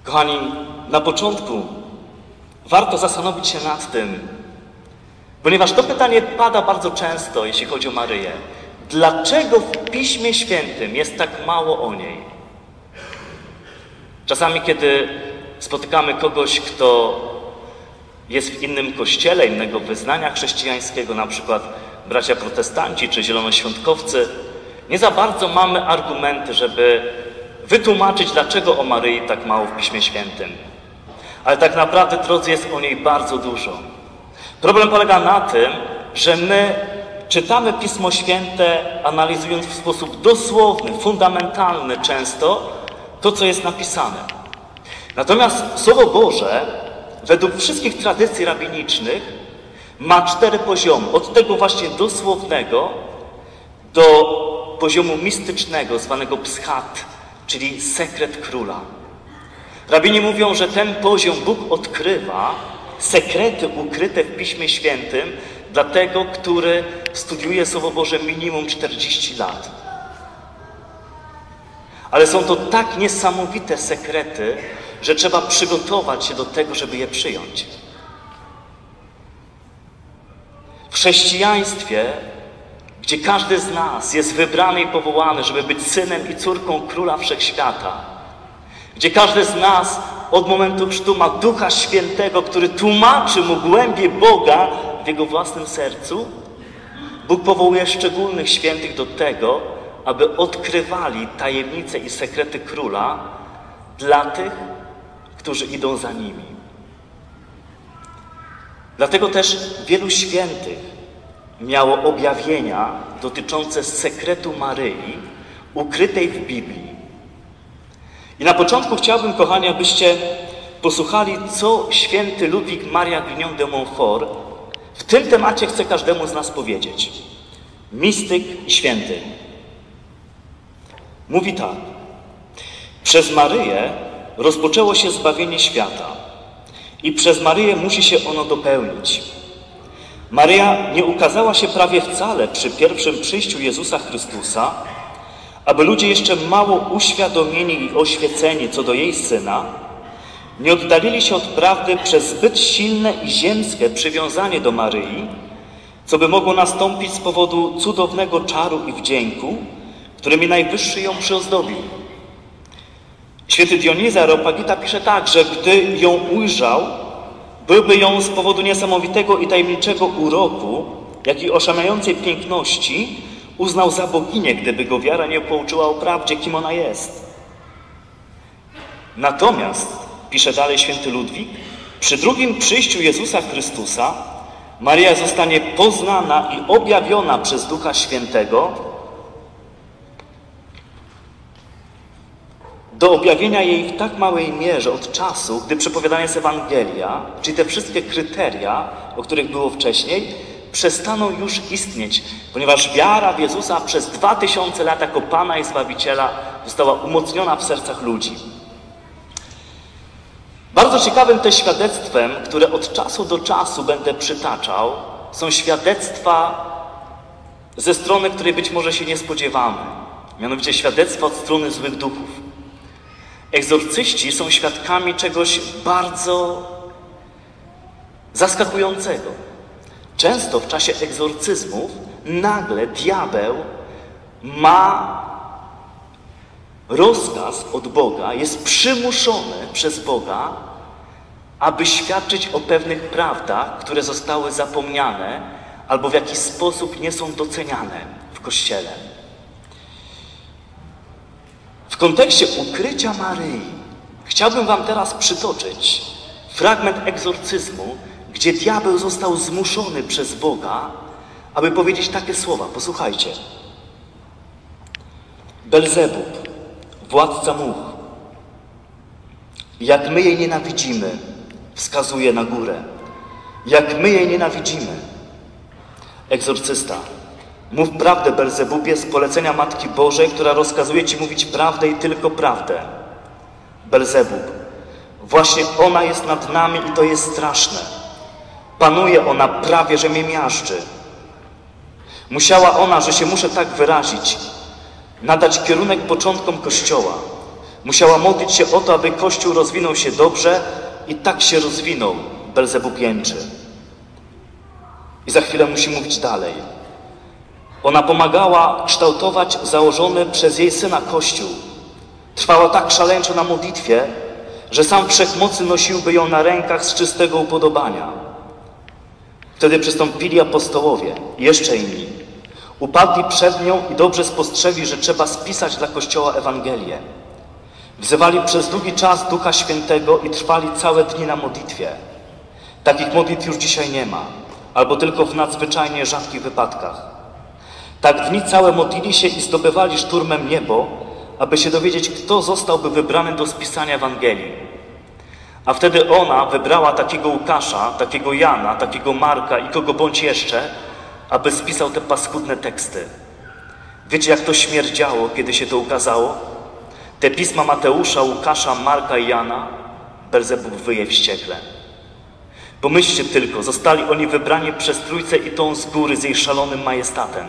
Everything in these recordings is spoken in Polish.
Kochani, na początku warto zastanowić się nad tym, ponieważ to pytanie pada bardzo często, jeśli chodzi o Maryję. Dlaczego w Piśmie Świętym jest tak mało o niej? Czasami, kiedy spotykamy kogoś, kto jest w innym kościele, innego wyznania chrześcijańskiego, na przykład bracia protestanci czy zielonoświątkowcy, nie za bardzo mamy argumenty, żeby wytłumaczyć, dlaczego o Maryi tak mało w Piśmie Świętym. Ale tak naprawdę, drodzy, jest o niej bardzo dużo. Problem polega na tym, że my czytamy Pismo Święte, analizując w sposób dosłowny, fundamentalny często to, co jest napisane. Natomiast Słowo Boże, według wszystkich tradycji rabinicznych, ma 4 poziomy. Od tego właśnie dosłownego do poziomu mistycznego, zwanego pschat, czyli sekret króla. Rabini mówią, że ten poziom Bóg odkrywa sekrety ukryte w Piśmie Świętym dla tego, który studiuje Słowo Boże minimum 40 lat. Ale są to tak niesamowite sekrety, że trzeba przygotować się do tego, żeby je przyjąć. W chrześcijaństwie, gdzie każdy z nas jest wybrany i powołany, żeby być synem i córką Króla Wszechświata, gdzie każdy z nas od momentu chrztu ma Ducha Świętego, który tłumaczy mu głębie Boga w jego własnym sercu, Bóg powołuje szczególnych świętych do tego, aby odkrywali tajemnice i sekrety Króla dla tych, którzy idą za nimi. Dlatego też wielu świętych miało objawienia dotyczące sekretu Maryi ukrytej w Biblii. I na początku chciałbym, kochani, abyście posłuchali, co święty Ludwik Maria Grignon de Montfort w tym temacie chce każdemu z nas powiedzieć. Mistyk i święty. Mówi tak. Przez Maryję rozpoczęło się zbawienie świata i przez Maryję musi się ono dopełnić. Maryja nie ukazała się prawie wcale przy pierwszym przyjściu Jezusa Chrystusa, aby ludzie jeszcze mało uświadomieni i oświeceni co do jej Syna, nie oddalili się od prawdy przez zbyt silne i ziemskie przywiązanie do Maryi, co by mogło nastąpić z powodu cudownego czaru i wdzięku, którymi Najwyższy ją przyozdobił. Święty Dionizy Areopagita pisze tak, że gdy ją ujrzał, byłby ją z powodu niesamowitego i tajemniczego uroku, jak i oszałamiającej piękności, uznał za boginię, gdyby go wiara nie pouczyła o prawdzie, kim ona jest. Natomiast, pisze dalej święty Ludwik, przy drugim przyjściu Jezusa Chrystusa Maryja zostanie poznana i objawiona przez Ducha Świętego do objawienia jej w tak małej mierze od czasu, gdy przepowiadana jest Ewangelia, czyli te wszystkie kryteria, o których było wcześniej, przestaną już istnieć, ponieważ wiara w Jezusa przez 2000 lat jako Pana i Zbawiciela została umocniona w sercach ludzi. Bardzo ciekawym też świadectwem, które od czasu do czasu będę przytaczał, są świadectwa ze strony, której być może się nie spodziewamy. Mianowicie świadectwa od strony złych duchów. Egzorcyści są świadkami czegoś bardzo zaskakującego. Często w czasie egzorcyzmów nagle diabeł ma rozkaz od Boga, jest przymuszony przez Boga, aby świadczyć o pewnych prawdach, które zostały zapomniane albo w jakiś sposób nie są doceniane w Kościele. W kontekście ukrycia Maryi chciałbym wam teraz przytoczyć fragment egzorcyzmu, gdzie diabeł został zmuszony przez Boga, aby powiedzieć takie słowa. Posłuchajcie. Belzebub, władca much, jak my jej nienawidzimy, wskazuje na górę. Jak my jej nienawidzimy. Egzorcysta. Mów prawdę, Belzebubie, z polecenia Matki Bożej, która rozkazuje ci mówić prawdę i tylko prawdę. Belzebub. Właśnie ona jest nad nami i to jest straszne. Panuje ona prawie, że mnie miażdży. Musiała ona, że się muszę tak wyrazić, nadać kierunek początkom Kościoła. Musiała modlić się o to, aby Kościół rozwinął się dobrze i tak się rozwinął. Belzebub jęczy. I za chwilę musi mówić dalej. Ona pomagała kształtować założony przez jej syna Kościół. Trwała tak szaleńczo na modlitwie, że sam Wszechmocny nosiłby ją na rękach z czystego upodobania. Wtedy przystąpili apostołowie, jeszcze inni. Upadli przed nią i dobrze spostrzegli, że trzeba spisać dla Kościoła Ewangelię. Wzywali przez długi czas Ducha Świętego i trwali całe dni na modlitwie. Takich modlitw już dzisiaj nie ma, albo tylko w nadzwyczajnie rzadkich wypadkach. Tak dni całe modlili się i zdobywali szturmem niebo, aby się dowiedzieć, kto zostałby wybrany do spisania Ewangelii. A wtedy ona wybrała takiego Łukasza, takiego Jana, takiego Marka i kogo bądź jeszcze, aby spisał te paskudne teksty. Wiecie, jak to śmierdziało, kiedy się to ukazało? Te pisma Mateusza, Łukasza, Marka i Jana, Belzebub wyje wściekle. Pomyślcie tylko, zostali oni wybrani przez Trójcę i tą z góry, z jej szalonym majestatem.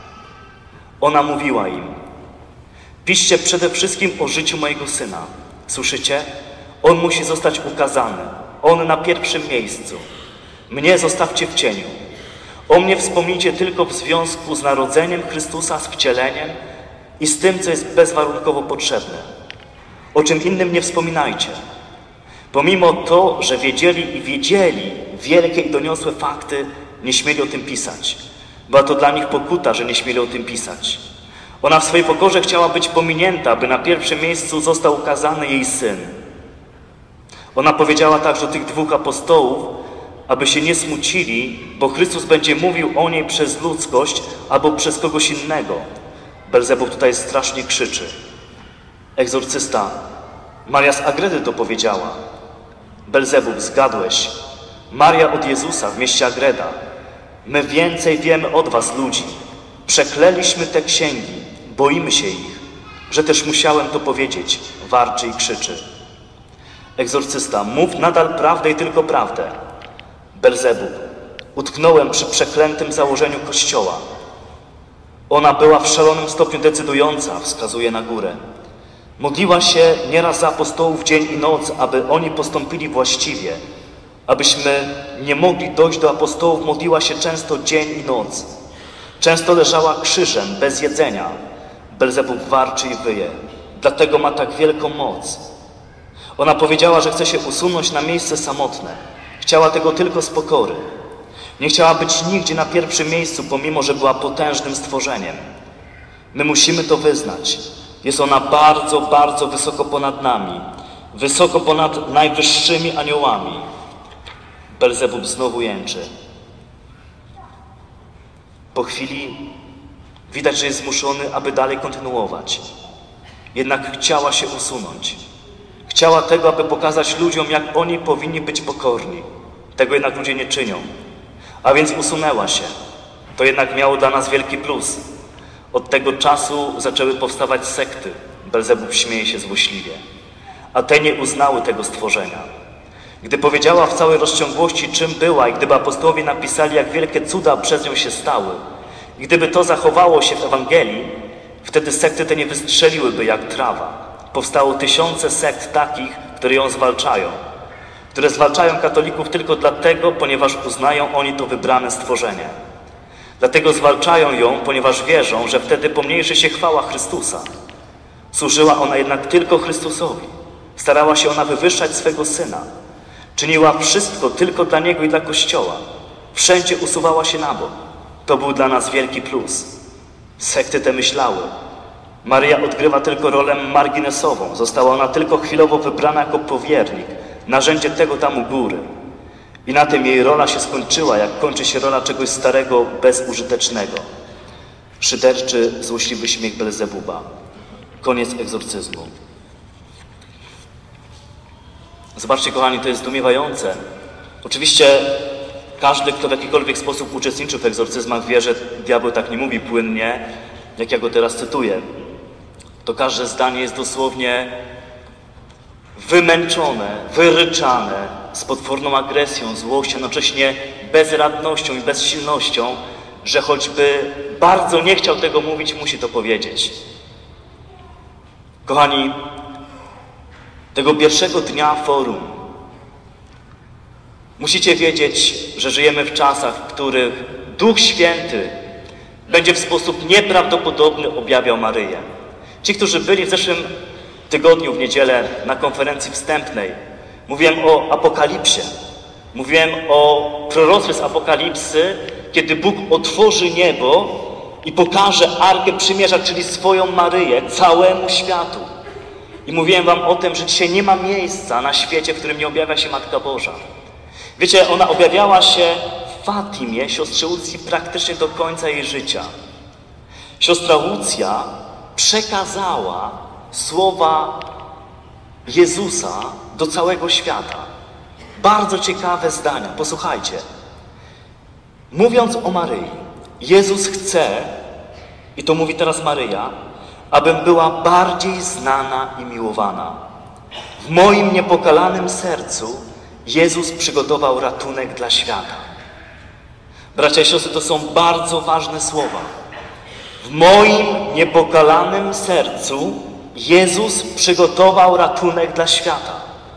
Ona mówiła im: piszcie przede wszystkim o życiu mojego syna. Słyszycie? On musi zostać ukazany. On na pierwszym miejscu. Mnie zostawcie w cieniu. O mnie wspomnijcie tylko w związku z narodzeniem Chrystusa, z wcieleniem i z tym, co jest bezwarunkowo potrzebne. O czym innym nie wspominajcie. Pomimo to, że wiedzieli wielkie i doniosłe fakty, nie śmieli o tym pisać. Była to dla nich pokuta, że nie śmieli o tym pisać. Ona w swojej pokorze chciała być pominięta, aby na pierwszym miejscu został ukazany jej syn. Ona powiedziała także do tych dwóch apostołów, aby się nie smucili, bo Chrystus będzie mówił o niej przez ludzkość albo przez kogoś innego. Belzebub tutaj strasznie krzyczy. Egzorcysta, Maria z Agredy to powiedziała. Belzebub, zgadłeś. Maria od Jezusa w mieście Agreda. My więcej wiemy od was, ludzi. Przeklęliśmy te księgi, boimy się ich, że też musiałem to powiedzieć, warczy i krzyczy. Egzorcysta, mów nadal prawdę i tylko prawdę. Belzebub, utknąłem przy przeklętym założeniu Kościoła. Ona była w szalonym stopniu decydująca, wskazuje na górę. Modliła się nieraz za apostołów dzień i noc, aby oni postąpili właściwie. Abyśmy nie mogli dojść do apostołów, modliła się często dzień i noc. Często leżała krzyżem, bez jedzenia. Belzebub warczy i wyje. Dlatego ma tak wielką moc. Ona powiedziała, że chce się usunąć na miejsce samotne. Chciała tego tylko z pokory. Nie chciała być nigdzie na pierwszym miejscu, pomimo że była potężnym stworzeniem. My musimy to wyznać. Jest ona bardzo, bardzo wysoko ponad nami. Wysoko ponad najwyższymi aniołami. Belzebub znowu jęczy. Po chwili widać, że jest zmuszony, aby dalej kontynuować. Jednak chciała się usunąć. Chciała tego, aby pokazać ludziom, jak oni powinni być pokorni. Tego jednak ludzie nie czynią. A więc usunęła się. To jednak miało dla nas wielki plus. Od tego czasu zaczęły powstawać sekty. Belzebub śmieje się złośliwie. A te nie uznały tego stworzenia. Gdy powiedziała w całej rozciągłości, czym była i gdyby apostołowie napisali, jak wielkie cuda przez nią się stały, i gdyby to zachowało się w Ewangelii, wtedy sekty te nie wystrzeliłyby jak trawa. Powstało tysiące sekt takich, które ją zwalczają, które zwalczają katolików tylko dlatego, ponieważ uznają oni to wybrane stworzenie. Dlatego zwalczają ją, ponieważ wierzą, że wtedy pomniejszy się chwała Chrystusa. Służyła ona jednak tylko Chrystusowi. Starała się ona wywyższać swego Syna. Czyniła wszystko tylko dla Niego i dla Kościoła. Wszędzie usuwała się na bok. To był dla nas wielki plus. Sekty te myślały. Maryja odgrywa tylko rolę marginesową. Została ona tylko chwilowo wybrana jako powiernik, narzędzie tego tam u góry. I na tym jej rola się skończyła, jak kończy się rola czegoś starego, bezużytecznego. Szyderczy, złośliwy śmiech Belzebuba. Koniec egzorcyzmu. Zobaczcie, kochani, to jest zdumiewające. Oczywiście każdy, kto w jakikolwiek sposób uczestniczył w egzorcyzmach, wie, że diabeł tak nie mówi płynnie, jak ja go teraz cytuję. To każde zdanie jest dosłownie wymęczone, wyryczane, z potworną agresją, złością, jednocześnie bezradnością i bezsilnością, że choćby bardzo nie chciał tego mówić, musi to powiedzieć. Kochani, tego pierwszego dnia forum. Musicie wiedzieć, że żyjemy w czasach, w których Duch Święty będzie w sposób nieprawdopodobny objawiał Maryję. Ci, którzy byli w zeszłym tygodniu, w niedzielę, na konferencji wstępnej, mówiłem o Apokalipsie. Mówiłem o proroctwie z Apokalipsy, kiedy Bóg otworzy niebo i pokaże Arkę Przymierza, czyli swoją Maryję, całemu światu. I mówiłem wam o tym, że dzisiaj nie ma miejsca na świecie, w którym nie objawia się Matka Boża. Wiecie, ona objawiała się w Fatimie, siostrze Łucji, praktycznie do końca jej życia. Siostra Łucja przekazała słowa Jezusa do całego świata. Bardzo ciekawe zdania, posłuchajcie. Mówiąc o Maryi, Jezus chce, i to mówi teraz Maryja, abym była bardziej znana i miłowana. W moim niepokalanym sercu Jezus przygotował ratunek dla świata. Bracia i siostry, to są bardzo ważne słowa. W moim niepokalanym sercu Jezus przygotował ratunek dla świata.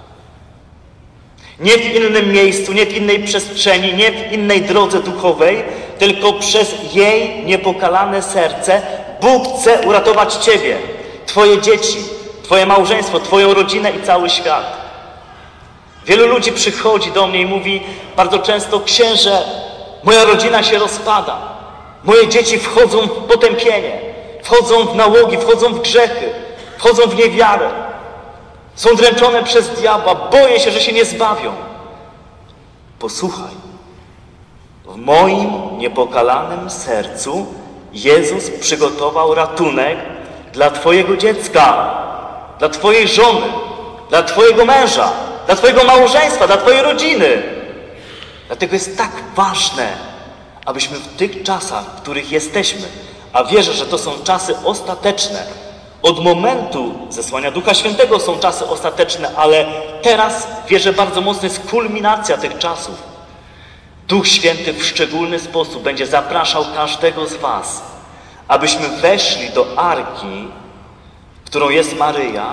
Nie w innym miejscu, nie w innej przestrzeni, nie w innej drodze duchowej, tylko przez jej niepokalane serce Bóg chce uratować Ciebie, Twoje dzieci, Twoje małżeństwo, Twoją rodzinę i cały świat. Wielu ludzi przychodzi do mnie i mówi bardzo często: księże, moja rodzina się rozpada, moje dzieci wchodzą w potępienie, wchodzą w nałogi, wchodzą w grzechy, wchodzą w niewiarę, są dręczone przez diabła, boję się, że się nie zbawią. Posłuchaj, w moim niepokalanym sercu Jezus przygotował ratunek dla Twojego dziecka, dla Twojej żony, dla Twojego męża, dla Twojego małżeństwa, dla Twojej rodziny. Dlatego jest tak ważne, abyśmy w tych czasach, w których jesteśmy, a wierzę, że to są czasy ostateczne, od momentu zesłania Ducha Świętego są czasy ostateczne, ale teraz wierzę bardzo mocno jest kulminacja tych czasów. Duch Święty w szczególny sposób będzie zapraszał każdego z was, abyśmy weszli do Arki, którą jest Maryja,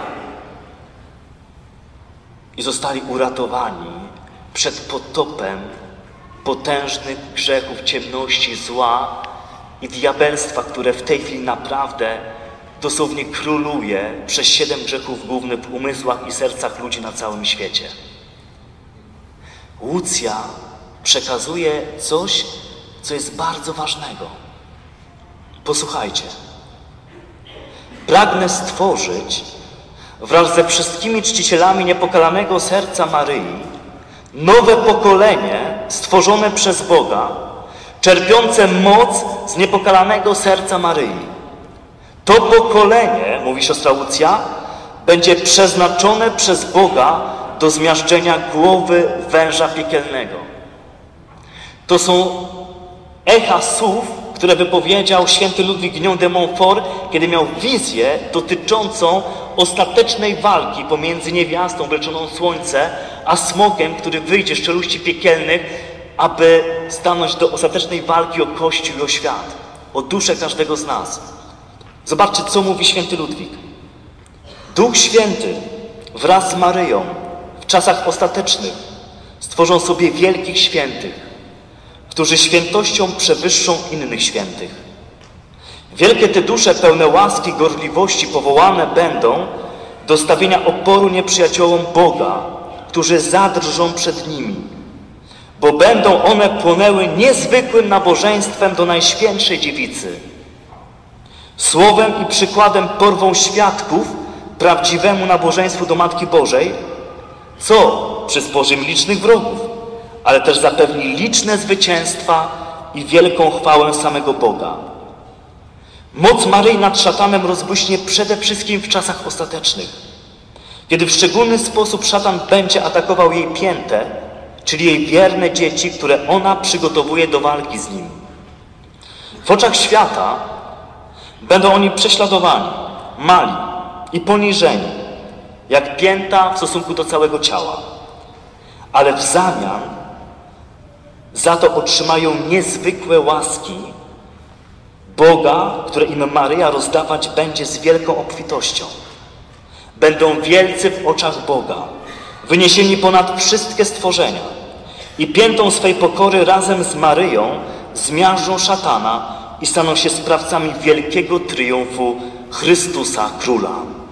i zostali uratowani przed potopem potężnych grzechów, ciemności, zła i diabelstwa, które w tej chwili naprawdę dosłownie króluje przez 7 grzechów głównych w umysłach i sercach ludzi na całym świecie. Łucja przekazuje coś, co jest bardzo ważnego. Posłuchajcie. Pragnę stworzyć wraz ze wszystkimi czcicielami niepokalanego serca Maryi nowe pokolenie stworzone przez Boga, czerpiące moc z niepokalanego serca Maryi. To pokolenie, mówi siostra Łucja, będzie przeznaczone przez Boga do zmiażdżenia głowy węża piekielnego. To są echa słów, które wypowiedział święty Ludwik Guignon de Montfort, kiedy miał wizję dotyczącą ostatecznej walki pomiędzy niewiastą wleczoną w słońce, a smokiem, który wyjdzie z czeluści piekielnych, aby stanąć do ostatecznej walki o Kościół i o świat, o duszę każdego z nas. Zobaczcie, co mówi święty Ludwik. Duch Święty wraz z Maryją w czasach ostatecznych stworzą sobie wielkich świętych, którzy świętością przewyższą innych świętych. Wielkie te dusze pełne łaski i gorliwości powołane będą do stawienia oporu nieprzyjaciołom Boga, którzy zadrżą przed nimi, bo będą one płonęły niezwykłym nabożeństwem do Najświętszej Dziewicy. Słowem i przykładem porwą świadków prawdziwemu nabożeństwu do Matki Bożej, co przysporzy im licznych wrogów, ale też zapewni liczne zwycięstwa i wielką chwałę samego Boga. Moc Maryi nad szatanem rozbłyśnie przede wszystkim w czasach ostatecznych, kiedy w szczególny sposób szatan będzie atakował jej piętę, czyli jej wierne dzieci, które ona przygotowuje do walki z nim. W oczach świata będą oni prześladowani, mali i poniżeni, jak pięta w stosunku do całego ciała. Ale w zamian za to otrzymają niezwykłe łaski Boga, które im Maryja rozdawać będzie z wielką obfitością. Będą wielcy w oczach Boga, wyniesieni ponad wszystkie stworzenia i piętą swej pokory razem z Maryją zmiażdżą szatana i staną się sprawcami wielkiego triumfu Chrystusa Króla.